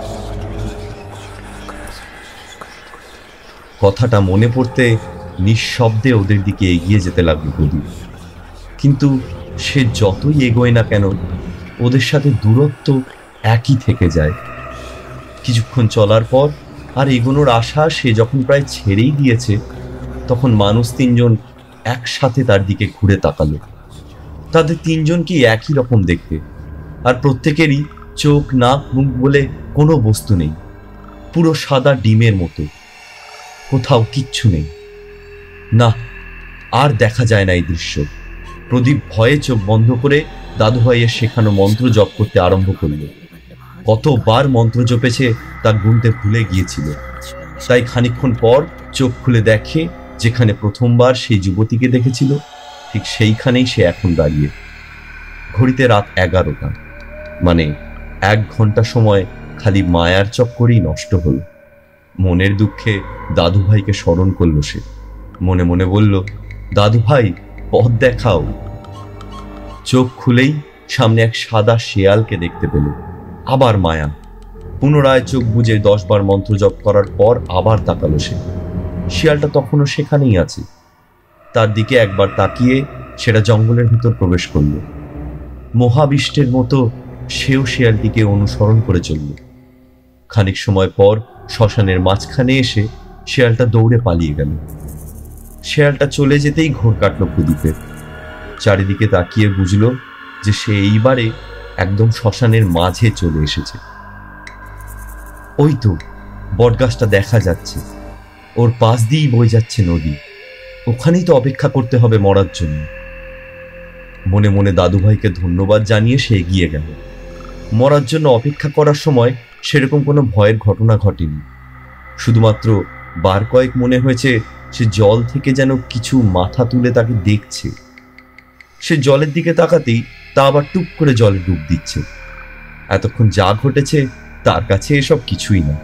কথাটা মনে পড়তে নিঃশব্দে ওদের দিকে এগিয়ে যেতে লাগলো প্রদীপ। কিন্তু সে যতই এগোয় না কেন, ওদের সাথে দূরত্ব একই থেকে যায়। কিছুক্ষণ চলার পর আর এগোনোর আশা সে যখন প্রায় ছেড়েই দিয়েছে, তখন মানুষ 3 জন একসাথে তার দিকে ঘুরে তাকালো। তাদের 3 জনকেই একই রকম দেখতে, আর প্রত্যেকেরই চোখ, নাক, মুখ বলে কোনো বস্তু নেই। পুরো সাদা ডিমের মতো, কোথাও কিচ্ছু নেই। না, আর দেখা যায় না এই দৃশ্য। প্রদীপ ভয়ে চোখ বন্ধ করে দাদুভাইয়ের শেখানো মন্ত্র জপ করতে আরম্ভ করল। কতবার মন্ত্র জপেছে তা গুনতে ভুলে গিয়েছিল। তাই খানিকক্ষণ পর চোখ খুলে দেখে, যেখানে প্রথমবার সেই যুবতীকে দেখেছিল ঠিক সেইখানেই সে এখন দাঁড়িয়ে। ঘড়িতে রাত 11টা, মানে 1 ঘন্টা সময় খালি মায়ার চক্করেই নষ্ট হল। মনের দুঃখে দাদুভাইকে স্মরণ করল সে। মনে মনে বলল, দাদুভাই পথ দেখাও। চোখ খুলেই সামনে এক সাদা শেয়ালকে দেখতে পেল। আবার মায়া। পুনরায় চোখ বুজে 10 বার মন্ত্র জপ করার পর আবার তাকালো সে। শিয়ালটা তখনও সেখানেই আছে। তার দিকে একবার তাকিয়ে সেটা জঙ্গলের ভিতর প্রবেশ করল। মহাবিষ্টের মতো সেও শিয়ালটিকে অনুসরণ করে চলল। খানিক সময় পর শ্মশানের মাঝখানে এসে শিয়ালটা দৌড়ে পালিয়ে গেল। শিয়ালটা চলে যেতেই ঘোর কাটল প্রদীপের। চারিদিকে তাকিয়ে বুঝল যে সে এইবারে একদম শ্মশানের মাঝে চলে এসেছে। ওই তো বটগাছটা দেখা যাচ্ছে, ওর পাশ দিয়েই বয়ে যাচ্ছে নদী। ওখানেই তো অপেক্ষা করতে হবে মরার জন্য। মনে মনে দাদুভাইকে ধন্যবাদ জানিয়ে সে এগিয়ে গেল। মরার জন্য অপেক্ষা করার সময় সেরকম কোনো ভয়ের ঘটনা ঘটেনি। শুধুমাত্র বার কয়েক মনে হয়েছে সে জল থেকে যেন কিছু মাথা তুলে তাকে দেখছে। সে জলের দিকে তাকাতেই তা আবার টুপ করে জলে ডুব দিচ্ছে। এতক্ষণ যা ঘটেছে তার কাছে এসব কিছুই না।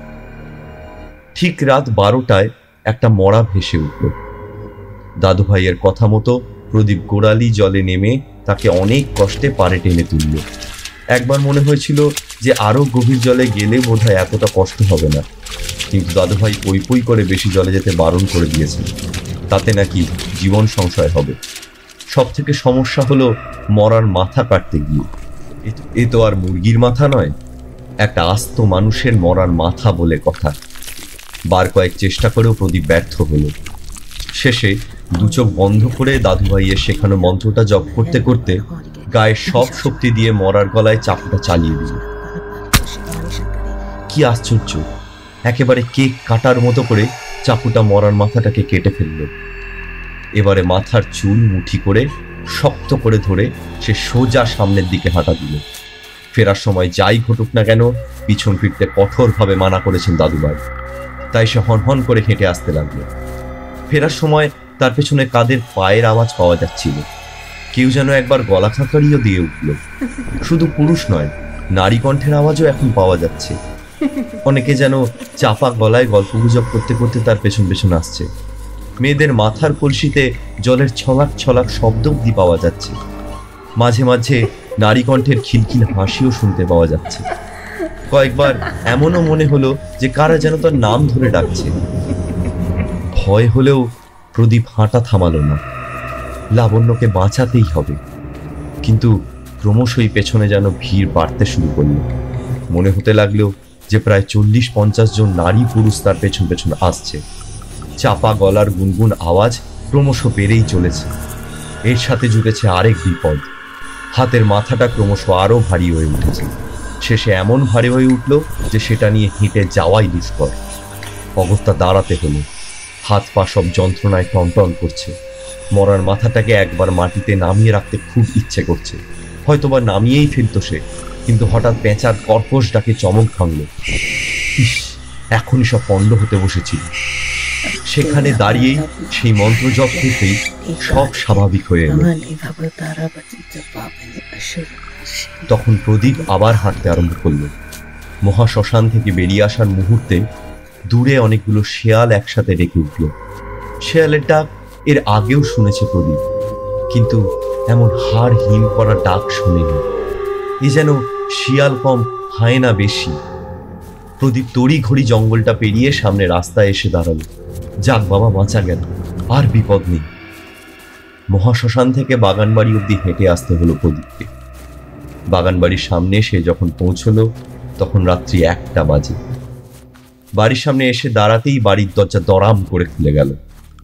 ঠিক রাত 12টায় একটা মরা ভেসে উঠল। দাদুভাইয়ের কথা মতো প্রদীপ গোড়ালি জলে নেমে তাকে অনেক কষ্টে পাড়ে টেনে তুলল। একবার মনে হয়েছিল যে আরো গভীর জলে গেলে বোধহয় এতটা কষ্ট হবে না, কিন্তু দাদুভাই পই পই করে বেশি জলে যেতে বারণ করে দিয়েছেন। তাতে নাকি জীবন সংশয় হবে। সব থেকে সমস্যা হলো মরার মাথা কাটতে গিয়ে। এ তো আর মুরগির মাথা নয়, একটা আস্ত মানুষের মরার মাথা বলে কথা। বার কয়েক চেষ্টা করেও প্রদীপ ব্যর্থ হলো। শেষে দু চোখ বন্ধ করে দাদুভাইয়ের শেখানো মন্ত্রটা জপ করতে করতে গায়ের সব শক্তি দিয়ে মরার গলায় চাকুটা চালিয়ে দিল। কি আশ্চর্য, একেবারে কেক কাটার মতো করে চাকুটা মরার মাথাটাকে কেটে ফেলল। এবারে মাথার চুল মুঠি করে শক্ত করে ধরে সে সোজা সামনের দিকে হাঁটা দিল। ফেরার সময় যাই ঘটুক না কেন পিছন ফিরতে কঠোরভাবে মানা করেছেন দাদুভাই, তাই সে হনহন করে হেঁটে আসতে লাগলো। ফেরার সময় তার পেছনে কাদের পায়ের আওয়াজ পাওয়া যাচ্ছিল। কেউ যেন একবার গলা খাকারিও দিয়ে উঠল। শুধু পুরুষ নয়, নারী কণ্ঠের আওয়াজও এখন পাওয়া যাচ্ছে। অনেকে যেন চাপা গলায় গল্পগুজব করতে করতে তার পেছন পেছন আসছে। মেয়েদের মাথার কলসিতে জলের ছলাক ছলাক শব্দ অব্দি পাওয়া যাচ্ছে। মাঝে মাঝে নারী কণ্ঠের খিলখিল হাসিও শুনতে পাওয়া যাচ্ছে। কয়েকবার এমনও মনে হলো যে কারা যেন তার নাম ধরে ডাকছে। ভয় হলেও প্রদীপ হাঁটা থামালো না। লাবণ্যকে বাঁচাতেই হবে। কিন্তু ক্রমশই পেছনে যেন ভিড় বাড়তে শুরু করলো। মনে হতে লাগলো যে প্রায় 40-50 জন নারী পুরুষ তার পেছন পেছন আসছে। চাপা গলার গুনগুন আওয়াজ ক্রমশ বেড়েই চলেছে। এর সাথে জুটেছে আরেক বিপদ। হাতের মাথাটা ক্রমশ আরো ভারী হয়ে উঠেছে। শেষে এমন ভারী হয়ে উঠল যে সেটা নিয়ে হেঁটে যাওয়াই দুষ্কর। অবস্থা দাঁড়াতে হলো। হাত পা সব যন্ত্রণায় টনটন করছে। মরার মাথাটাকে একবার মাটিতে নামিয়ে রাখতে খুব ইচ্ছে করছে। হয়তোবা নামিয়েই ফেলত সে, কিন্তু হঠাৎ পেঁচার কর্কশ ডাকে চমক ভাঙল। ইস, এখনই সব পণ্ড হতে বসেছিল। সেখানে দাঁড়িয়েই সেই মন্ত্র জপ করতেই সব স্বাভাবিক হয়ে এলো। তখন প্রদীপ আবার হাঁটতে আরম্ভ করল। মহাশ্মশান থেকে বেরিয়ে আসার মুহূর্তে দূরে অনেকগুলো শেয়াল একসাথে ডেকে উঠল। শেয়ালের ডাক এর আগেও শুনেছে প্রদীপ, কিন্তু এমন হাড় হিম করা ডাক শুনেনি। এ যেন শিয়াল কম হায়না বেশি। প্রদীপ তড়ি ঘড়ি জঙ্গলটা পেরিয়ে সামনে রাস্তায় এসে দাঁড়ালো। যাক বাবা, বাঁচা গেল, আর বিপদ নেই। মহাশ্মশান থেকে বাগানবাড়ি অব্দি হেঁটে আসতে হলো প্রদীপকে। বাগানবাড়ির সামনে সে যখন পৌঁছলো তখন রাত্রি 1টা বাজে। বাড়ির সামনে এসে দাঁড়াতেই বাড়ির দরজা দরাম করে খুলে গেল।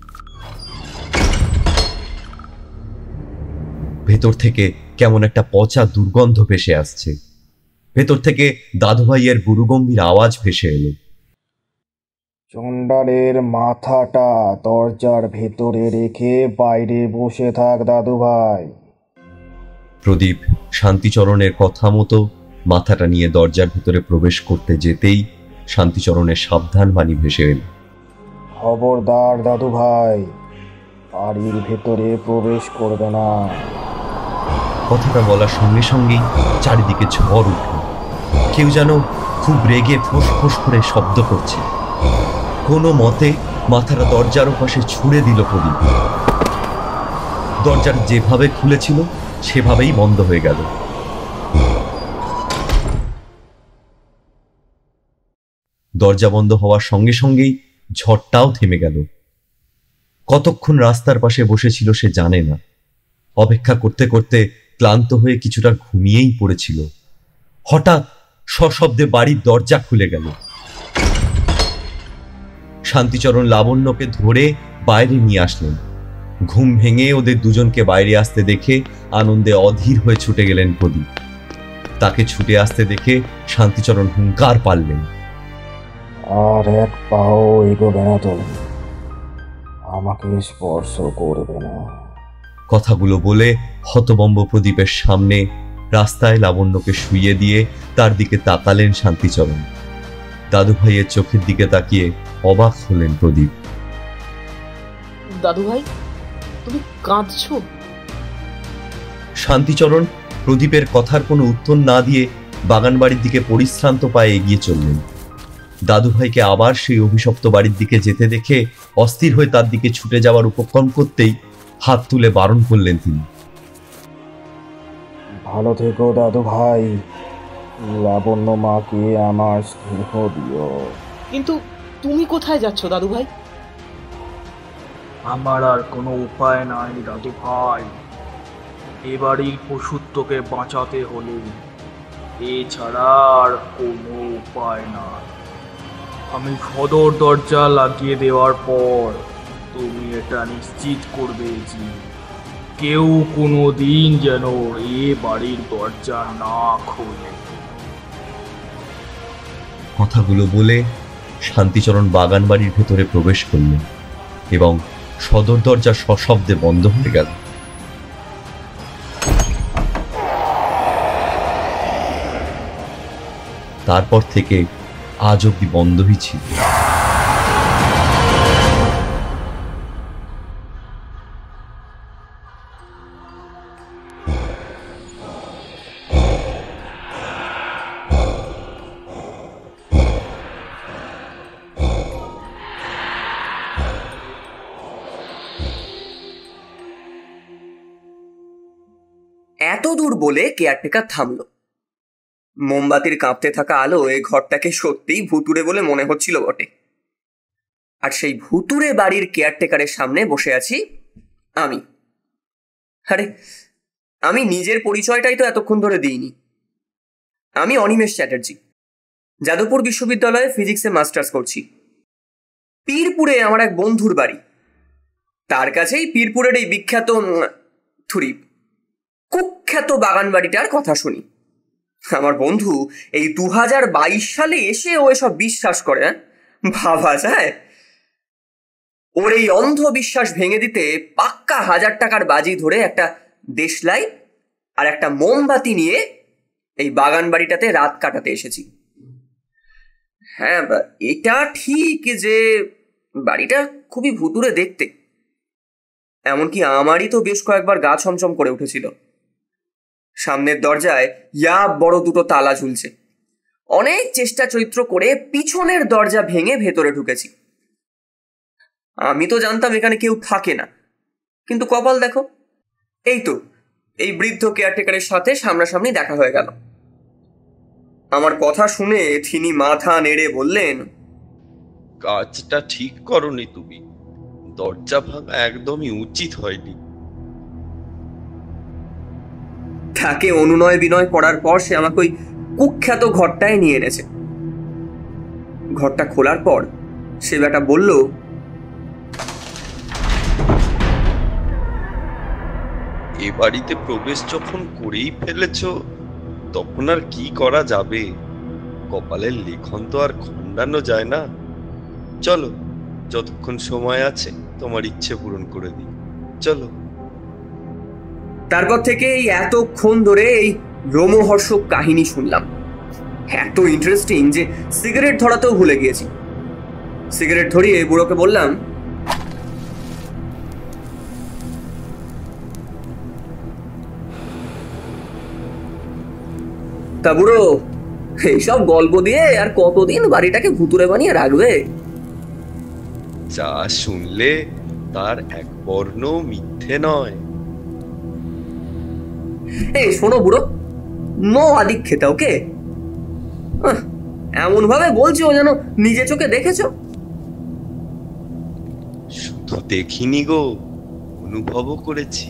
ভেতর থেকে কেমন একটা পচা দুর্গন্ধ ভেসে আসছে। ভেতর থেকে দাদুভাইয়ের গুরুগম্ভীর আওয়াজ ভেসে এলো। চণ্ডালের মাথাটা দরজার ভেতরে রেখে বাইরে বসে থাক দাদুভাই। প্রদীপ শান্তিচরণের কথা মতো মাথাটা নিয়ে দরজার ভিতরে প্রবেশ করতে যেতেই শান্তিচরণের সাবধান বাণী ভেসে এল। খবরদার দাদুভাই, বাড়ির ভেতরে প্রবেশ করবে না। কথাটা বলার সঙ্গে সঙ্গেই চারিদিকে ঝড় উঠল। কেউ যেন খুব রেগে ফোঁস ফোঁস করে শব্দ করছে। কোনো মতে মাথাটা দরজার ওপাশে ছুঁড়ে দিল প্রদীপ। দরজাটা যেভাবে খুলেছিল সেভাবেই বন্ধ হয়ে গেল। দরজা বন্ধ হওয়ার সঙ্গে সঙ্গেই ঝড়টাও থেমে গেল। কতক্ষণ রাস্তার পাশে বসেছিল সে জানে না। অপেক্ষা করতে করতে ক্লান্ত হয়ে কিছুটা ঘুমিয়েই পড়েছিল। হঠাৎ সশব্দে বাড়ির দরজা খুলে গেল। শান্তিচরণ লাবণ্যকে ধরে বাইরে নিয়ে আসলেন। ঘুম ভেঙে ওদের দুজনকে বাইরে আসতে দেখে আনন্দে অধীর হয়ে ছুটে গেলেন প্রদীপ। তাকে ছুটে আসতে দেখে শান্তিচরণ হুঙ্কার পারলেন, আর এক পাও এগোবে না তো, আমাকে স্পর্শ করবে না। কথাগুলো বলে হতবম্ব প্রদীপের সামনে রাস্তায় লাবণ্যকে শুইয়ে দিয়ে তার দিকে তাকালেন শান্তিচরণ। দাদুভাইয়ের চোখের দিকে তাকিয়ে অবাক হলেন প্রদীপ। দাদুভাই, তুমি কাঁদছো? শান্তিচরণ প্রদীপের কথার কোনো উত্তর না দিয়ে বাগানবাড়ির দিকে পরিশ্রান্ত পায়ে এগিয়ে চললেন। দাদুভাইকে আবার সেই অভিশপ্ত বাড়ির দিকে যেতে দেখে অস্থির হয়ে তার দিকে ছুটে যাওয়ার উপক্রম করতেই হাত তুলে বারণ করলেন তিনি। ভালো থেকো দাদু ভাই, লাবণ্য মাকে আমার স্নেহ দিও। কিন্তু তুমি কোথায় যাচ্ছ দাদুভাই? আমার আর কোনো উপায় নাই দাদু ভাই। এবারই পশুত্বকে বাঁচাতে হলে এছাড়া আর কোনো উপায় নাই। আমি সদর দরজা লাগিয়ে দেওয়ার পর তুমি এটা নিশ্চিত করবে যে কেউ কোনো দিন যেন এ বাড়ির দরজা না খোলে। কথাগুলো বলে শান্তিচরণ বাগান বাড়ির ভেতরে প্রবেশ করলেন এবং সদর দরজা সশব্দে বন্ধ হয়ে গেল। তারপর থেকে আজ অব্দি বন্ধই ছিল। এত দূর বলে কেয়ারটেকার থামলো। মোমবাতির কাঁপতে থাকা আলো এই ঘরটাকে সত্যিই ভুতুড়ে বলে মনে হচ্ছিল বটে। আর সেই ভুতুড়ে বাড়ির কেয়ারটেকারের সামনে বসে আছি আমি। আরে আমি নিজের পরিচয়টাই তো এতক্ষণ ধরে দিইনি। আমি অনিমেষ চ্যাটার্জি, যাদবপুর বিশ্ববিদ্যালয়ে ফিজিক্সে মাস্টার্স করছি। পীরপুরে আমার এক বন্ধুর বাড়ি, তার কাছেই পীরপুরের এই বিখ্যাত কুখ্যাত বাগান বাড়িটার কথা শুনি। আমার বন্ধু এই 2022 সালে এসে ও এসব বিশ্বাস করে। ভাবা যায়? ওর এই অন্ধ বিশ্বাস ভেঙে দিতে পাক্কা 1000 টাকার বাজি ধরে একটা দেশলাই আর একটা মোমবাতি নিয়ে এই বাগান বাড়িটাতে রাত কাটাতে এসেছি। হ্যাঁ, এটা ঠিক যে বাড়িটা খুবই ভুতুড়ে দেখতে। এমনকি আমারই তো বেশ কয়েকবার গা ছমছম করে উঠেছিল। সামনের দরজায় বড় দুটো তালা ঝুলছে। অনেক চেষ্টা চরিত্র করে পিছনের দরজা ভেঙে ভেতরে ঢুকেছি। আমি তো জানতাম এখানে কেউ থাকে না, কিন্তু কপাল দেখো, এই তো এই বৃদ্ধ কেয়ারটেকারের সাথে সামনাসামনি দেখা হয়ে গেল। আমার কথা শুনে তিনি মাথা নেড়ে বললেন, কাজটা ঠিক করনি তুমি, দরজা ভাঙা একদমই উচিত হয়নি। তাকে অনুনয় বিনয় করার পর সে আমাকে ওই কুখ্যাত ঘরটায় নিয়ে এনেছে। ঘরটা খোলার পর সে বেটা বলল, এ বাড়িতে প্রবেশ যখন করেই ফেলেছ তখন আর কি করা যাবে? কপালের লেখন তো আর খণ্ডানো যায় না। চলো, যতক্ষণ সময় আছে তোমার ইচ্ছে পূরণ করে দিই, চলো। তারপর থেকে এই এতক্ষণ ধরে এই রোমহর্ষক কাহিনী শুনলাম। এত ইন্টারেস্টিং যে সিগারেট ধরাতেও ভুলে গিয়েছি। সিগারেট ধরিয়ে বুড়োকে বললাম, তা বুড়ো, এইসব গল্প দিয়ে আর কতদিন বাড়িটাকে ভুতুরে বানিয়ে রাখবে? যা শুনলে তার এক বর্ণ মিথ্যে নয়। এই শোনো বুড়ো, নো আদিক খেতে, ওকে? এমন ভাবে বলছো যেন নিজে চোখে দেখেছো। শুধু দেখিনি গো, অনুভবও করেছি।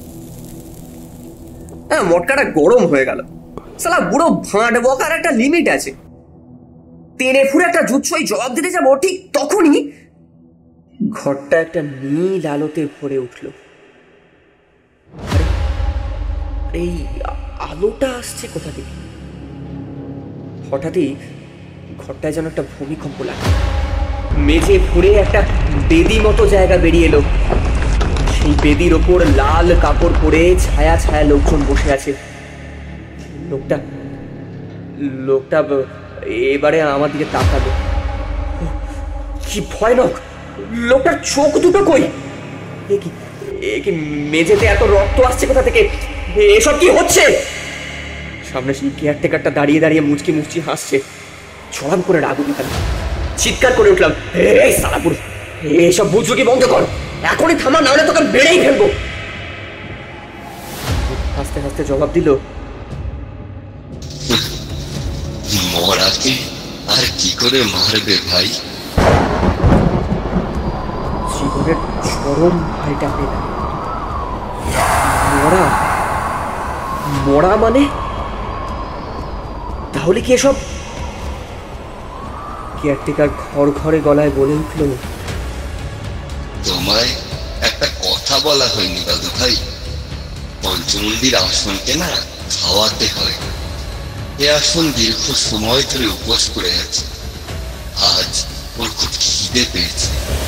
হ্যাঁ, মটকাটা গরম হয়ে গেল। শালা বুড়ো ভাঁড় বকার একটা লিমিট আছে। তেনে ফুরে একটা জুৎসই জবাব দিতে যাবো, ঠিক তখনই ঘরটা একটা নীল আলোতে ভরে উঠল। এই আলোটা আসছে কোথা থেকে? হঠাৎই ঘরটায় যেন একটা ভূমিকম্প লাগে। মেঝে ফুঁড়ে একটা বেদি মতো জায়গা বেরিয়ে এলো। সেই বেদির ওপর লাল কাপড় পরে ছায়া ছায়া লোকজন বসে আছে। লোকটা এবারে আমার দিকে তাকালো। কি ভয়ানক! লোকটার চোখ দুটো কই? কি মেঝেতে এত রক্ত আসছে কোথা থেকে? এসব কি হচ্ছে? সামনে সেই কেয়ারটেকারটা দাঁড়িয়ে দাঁড়িয়ে মুচকি মুচকি হাসছে। ছড়াম করে রাগ উঠে গেল। চিৎকার করে উঠলাম, এই সালাপুর, এসব বুঝুকি বন্ধ কর, এখনই থামা, নাহলে তোকে বেড়েই ফেলবো। হাসতে হাসতে জবাব দিল, মরাকে আর কি করে মারবে ভাই? জীবনে মনের চরম ভয়টা পেলাম। মরা মরা মানে? তাহলে কি এসব? কেয়ারটেকার ঘর ঘরে গলায় বলে উঠল, তোমায় একটা কথা বলা হয়নি দাদু ভাই। পঞ্চমন্দির আসনকে না খাওয়াতে হয়। এ আসন দীর্ঘ সময় ধরে উপোস করে আছে। আজ ওর খুব খিদে পেয়েছে।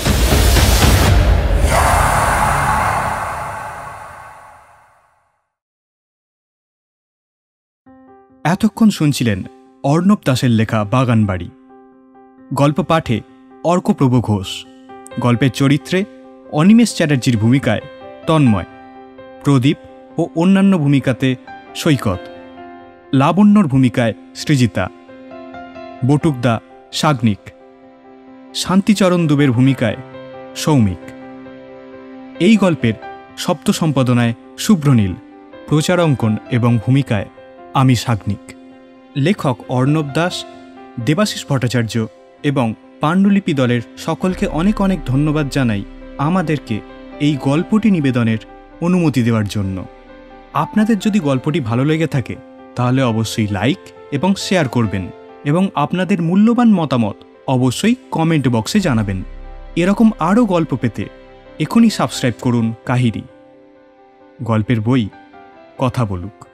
এতক্ষণ শুনছিলেন অর্ণব দাসের লেখা বাগানবাড়ি। গল্প পাঠে অর্কপ্রভ ঘোষ, গল্পের চরিত্রে অনিমেষ চ্যাটার্জির ভূমিকায় তন্ময়, প্রদীপ ও অন্যান্য ভূমিকাতে সৈকত, লাবণ্যর ভূমিকায় সৃজিতা, বটুকদা সাগ্নিক, শান্তিচরণ দুবের ভূমিকায় সৌমিক। এই গল্পের শব্দ সম্পাদনায় শুভ্রনীল, প্রচার অঙ্কন এবং ভূমিকায় আমি সাগ্নিক। লেখক অর্ণব দাস, দেবাশিস ভট্টাচার্য এবং পাণ্ডুলিপি দলের সকলকে অনেক অনেক ধন্যবাদ জানাই আমাদেরকে এই গল্পটি নিবেদনের অনুমতি দেওয়ার জন্য। আপনাদের যদি গল্পটি ভালো লেগে থাকে তাহলে অবশ্যই লাইক এবং শেয়ার করবেন এবং আপনাদের মূল্যবান মতামত অবশ্যই কমেন্ট বক্সে জানাবেন। এরকম আরও গল্প পেতে এখনই সাবস্ক্রাইব করুন কাহিনী। গল্পের বই কথা বলুক।